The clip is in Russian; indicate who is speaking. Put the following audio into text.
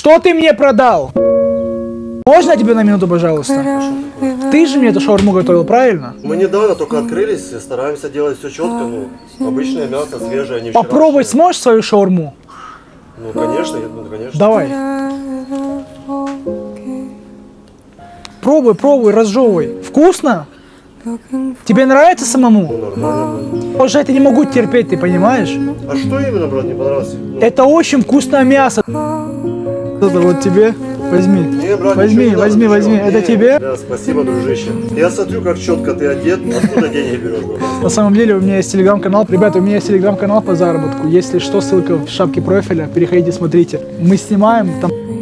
Speaker 1: Что ты мне продал? Можно я тебе на минуту, пожалуйста? Ты же мне эту шаурму готовил, правильно?
Speaker 2: Мы недавно только открылись, и стараемся делать все четко, ну, обычное мясо, свежее, не вчерашнее.
Speaker 1: Попробовать сможешь свою шаурму?
Speaker 2: Ну, конечно, конечно.
Speaker 1: Давай. Пробуй, пробуй, разжевывай. Вкусно? Тебе нравится самому?
Speaker 2: Ну, нормально.
Speaker 1: Уже это не могу терпеть, ты понимаешь?
Speaker 2: А что именно, брат, не понравилось?
Speaker 1: Это очень вкусное мясо. Это вот тебе. Возьми.
Speaker 2: Не, брат,
Speaker 1: возьми,
Speaker 2: ничего не
Speaker 1: возьми,
Speaker 2: надо,
Speaker 1: возьми.
Speaker 2: ничего.
Speaker 1: Это
Speaker 2: Не,
Speaker 1: тебе?
Speaker 2: Да, спасибо, дружище. Я смотрю, как четко ты одет, откуда деньги берешь, брат?
Speaker 1: На самом деле у меня есть телеграм-канал. Ребята, у меня есть телеграм-канал по заработку. Если что, ссылка в шапке профиля. Переходите, смотрите. Мы снимаем там